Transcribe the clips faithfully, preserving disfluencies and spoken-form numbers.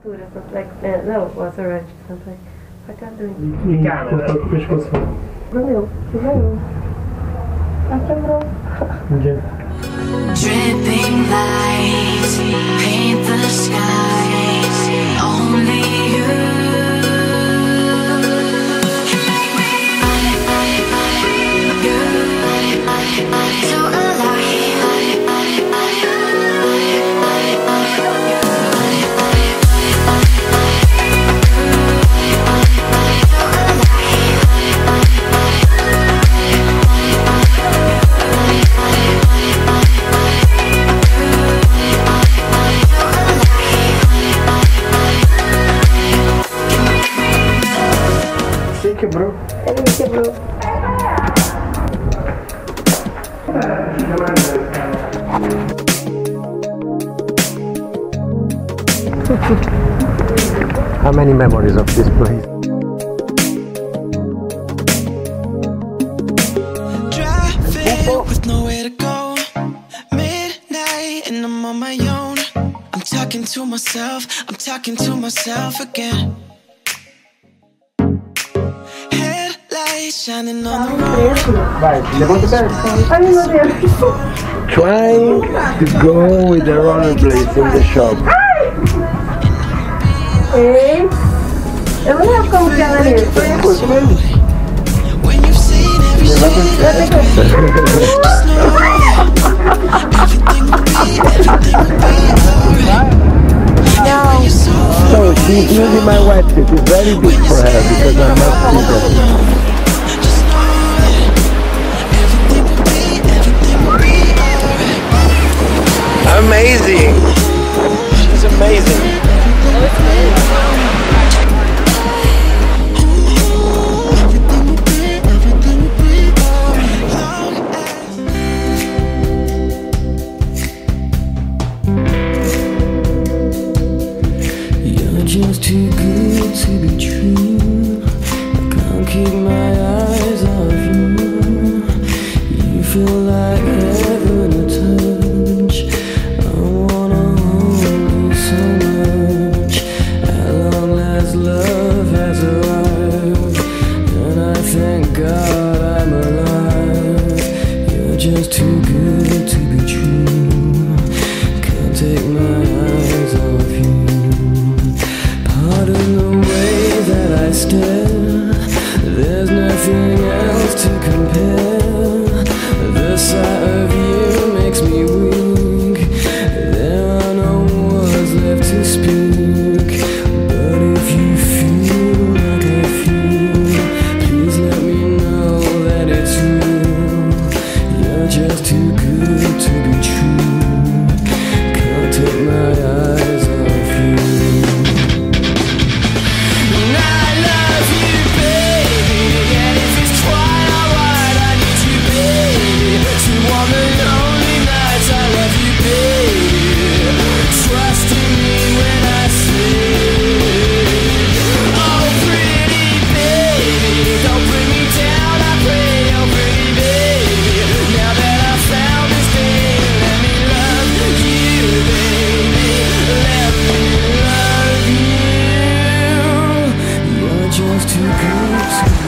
Tanto é que, é, não, o azorante, tanto é pra cá dentro. E cortar o pescoço. Valeu, valeu. Ah, quebrou. Dripping lights paint the skies. Only you. So alive. Quebrou. Ele me quebrou. How many memories of this place? Driving with nowhere to go. Midnight and I'm on my own. I'm talking to myself. I'm talking to myself again. Shining on the road. Vai, levanta o pé. Ai, meu Deus. Trying to go with the rollerblades in the shop. Ei, eu não lembro como que ela é. Foi isso mesmo. When you've seen So she's using my wetsuit. It's very big for her because I'm not bigger. Amazing! She's amazing! You're just too good to be true. I can't keep my eyes off you. You feel like heaven to touch. I wanna hold you so much. At long last love has arrived, and I thank God I'm alive. You're just too good to be true. Can't take my eyes off you. Pardon the way that I stare. There's nothing else to compare. The sight of you makes me weak. There are no words left to speak. But if you feel like I feel, please let me know that it's real. You're just too good to be true. Can't take my eyes off you. And I love you, baby. And if it's twilight, I need you, baby. To warm the lonely nights, I love you, baby. Trust in me when I say, oh, pretty baby, don't bring me down, I pray, oh, pretty baby. Now that I found this day, let me love you, baby. Let me love you. You're just too good to be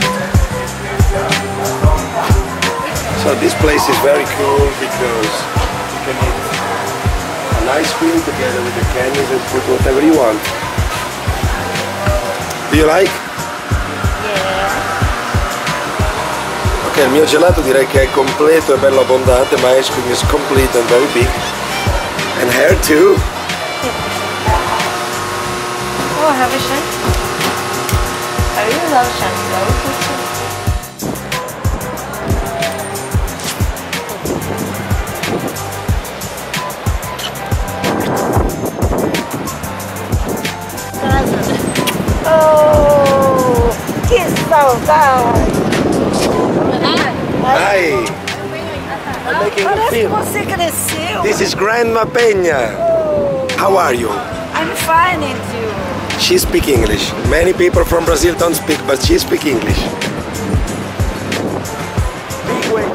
So this place is very cool because you can eat an ice cream together with the candies and put whatever you want. Do you like? Yeah. Ok, il mio gelato direi che è completo e bello abbondante, ma ice cream is complete and very big. And hair too. Oh, I have a shampoo. I really love shampoo. Oh, que saudade! Hi! I'm making a Parece que film. você cresceu. This is Grandma Peña. How are you? I'm fine, and you? She speaks English. Many people from Brazil don't speak, but she speaks English. Big wave.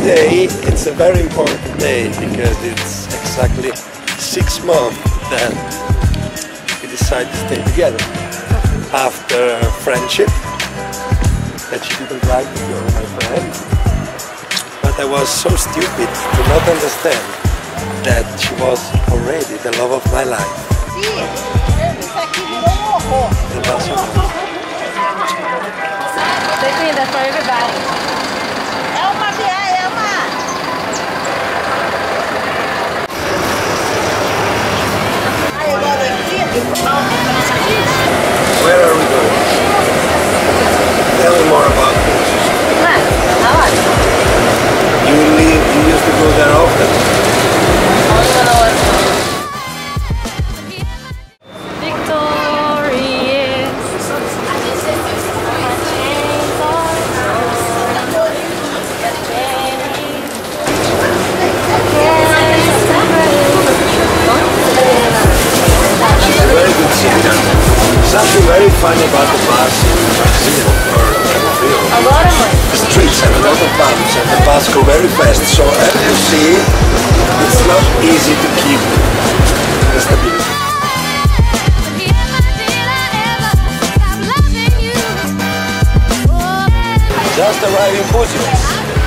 Today it's a very important day because it's exactly six months that we decided to stay together. After friendship, that she didn't like me, you my friend. But I was so stupid to not understand that she was already the love of my life. The Buzios. Stay clean, that's for everybody. Where are we going? Tell me more about Búzios. You live, you used to go there often. Victorious. Very good city. Something very funny about the bus in Brazil or Cabo Frio. The streets have a lot of bumps and the bus go very fast, so as you see, it's not easy to keep the stability. Just arrived in Buzios.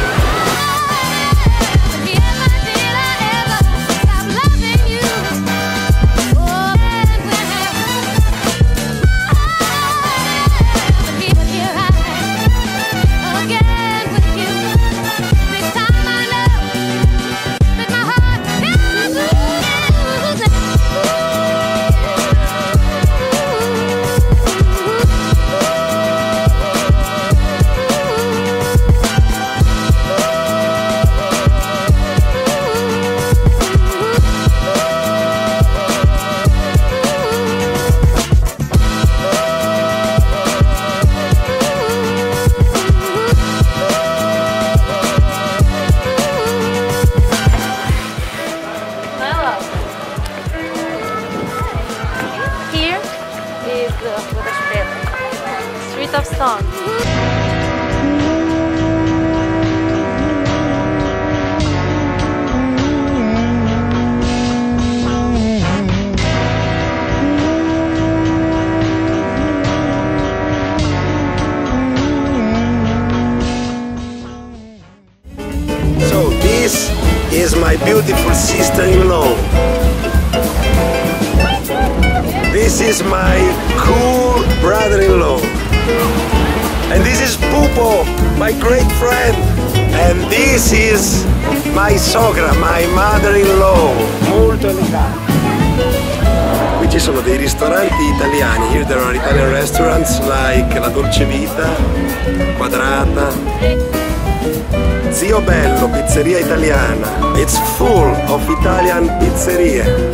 Street of Stone. So this is my beautiful sister-in-law. This is my cool brother-in-law. And this is Pupo, my great friend. And this is my sogra, my mother-in-law. Molto elegante. Qui ci sono dei ristoranti italiani. Here there are Italian restaurants like La Dolce Vita, Quadrata. Zio Bello, pizzeria italiana. It's full of Italian pizzerie.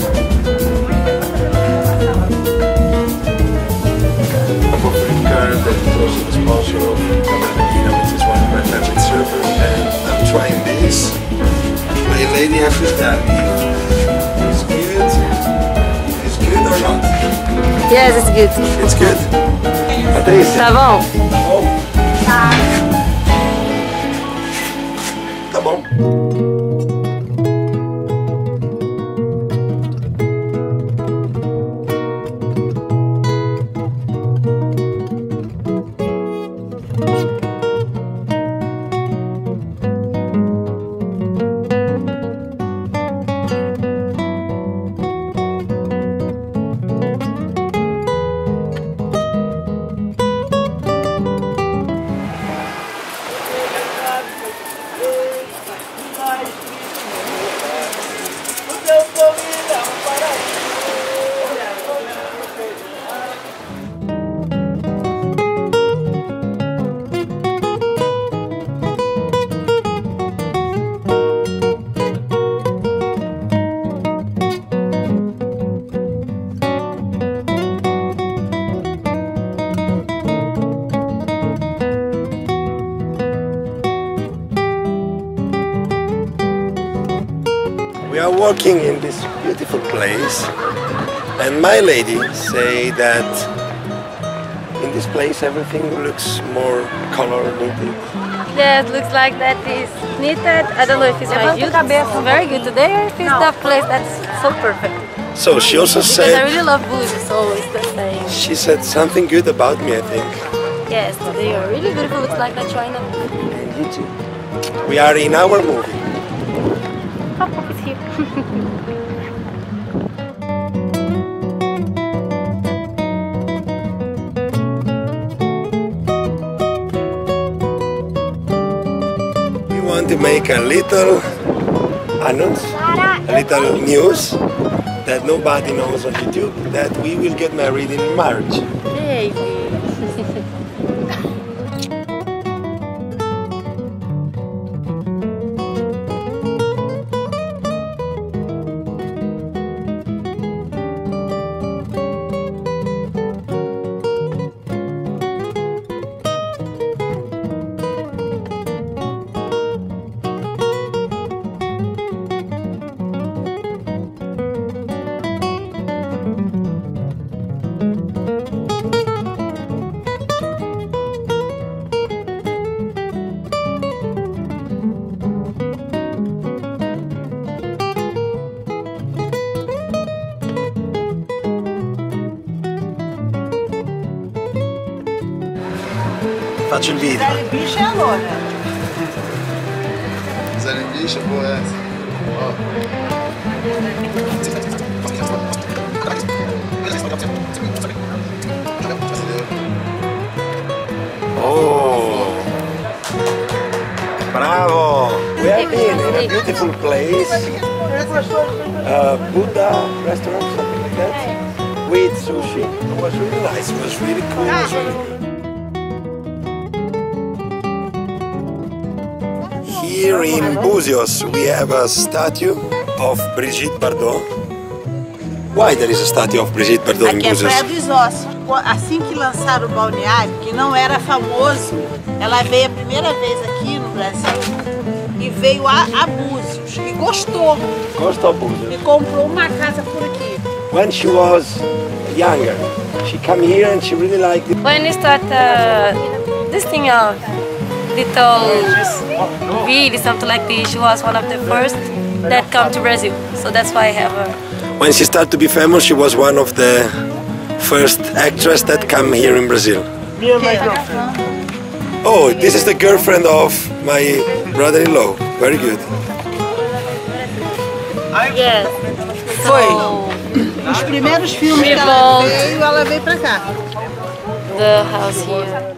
That is also the sponsor of Cabo, which is one of my favorite surfers, and I'm trying this. My lady has to tell me, it's good, it's good or not? Yes, it's good. It's good? Patrícia? Tá bom? Oh. Tá bom. We are walking in this beautiful place, and my lady say that in this place everything looks more color needed. Yeah, it looks like that is knitted. I don't know if it's my view. It's very good today or if it's the place that's so perfect. So she also Because I said, really love Búzios, so it's the same. she said something good about me, I think. Yes, today are really beautiful. Looks like the China. And you too. We are in our movie. Oh, it's here. We want to make a little announce, a little news that nobody knows on YouTube, that we will get married in March. Baby. Faccio il video. Zé bicho é a loura. Zé bicho, boa essa. Oh, bravo! We have been in a beautiful place, uh, Buddha restaurant, something like that, with sushi. It was really nice. It was really cool. It was really good. Here in Buzios we have a statue of Brigitte Bardot. Why there is a statue of Brigitte Bardot in Aqui é Buzios? Praia dos Ossos. Assim que lançaram o balneário, que não era famoso, ela veio a primeira vez aqui no Brasil e veio a, a Búzios e gostou. Gostou Buzios. E comprou uma casa por aqui. When she was younger, she came here and she really liked it. When you start uh, this thing of little really something like this, she was one of the first that come to Brazil. So that's why I have her. When she started to be famous, she was one of the first actresses that come here in Brazil. Oh, this is the girlfriend of my brother-in-law. Very good. Yes. Foi. So, Os primeiros filmes que ela veio, ela veio pra cá. the house here.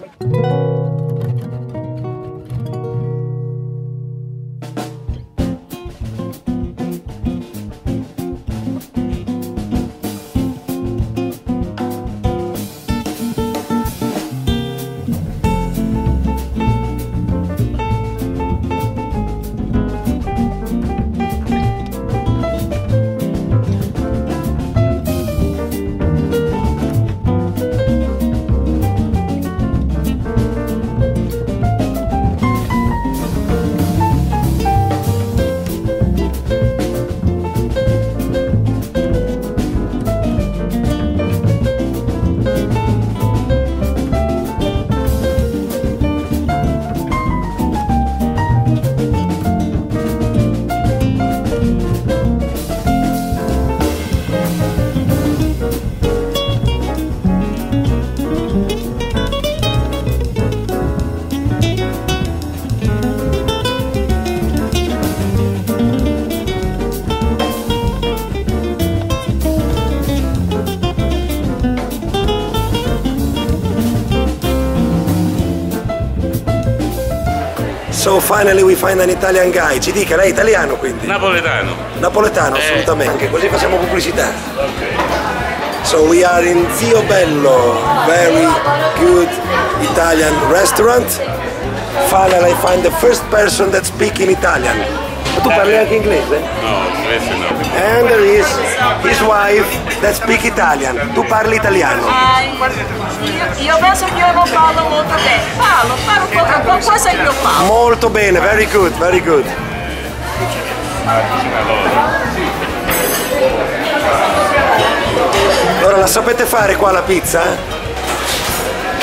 So finally we find an Italian guy. Ci dica, lei è italiano quindi? Napoletano. Napoletano, Eh. assolutamente. Anche così facciamo pubblicità. So we are in Zio Bello, very good Italian restaurant. Finally I find the first person that speaks in Italian. Ma tu parli anche inglese? No, inglese no. And there is his wife that speaks Italian. Tu parli italiano. E eu penso que eu não falo muito bem. Falo, falo pouca pouca coisa que eu falo. Molto bene, very good, very good. Allora, la sapete fare qua la pizza?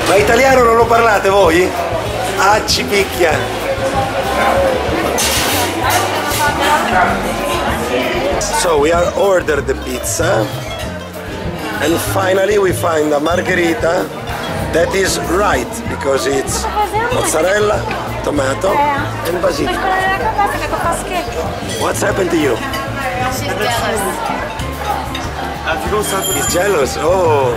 Ma italiano non lo parlate voi? Ah, ci picchia. So we are ordered the pizza and finally we find a margherita that is right because it's mozzarella, tomato and basilic. What's happened to you? She's jealous. He's jealous. Oh.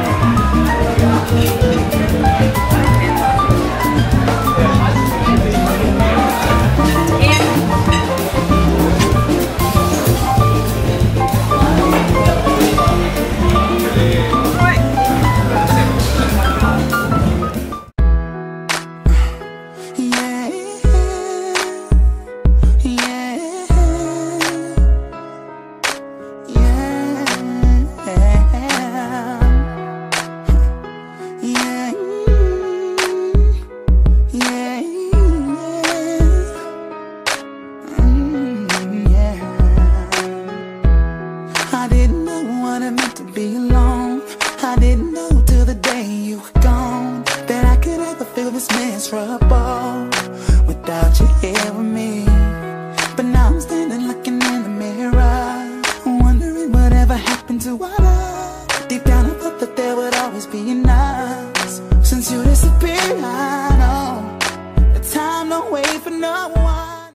Without you here with me, but now I'm standing looking in the mirror, wondering whatever happened to our love. Deep down I thought that there would always be enough.